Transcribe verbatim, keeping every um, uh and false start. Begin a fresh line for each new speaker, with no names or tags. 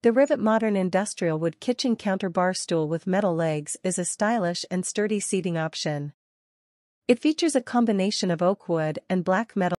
The Rivet Modern Industrial Wood Kitchen Counter Bar Stool with metal legs is a stylish and sturdy seating option. It features a combination of oak wood and black metal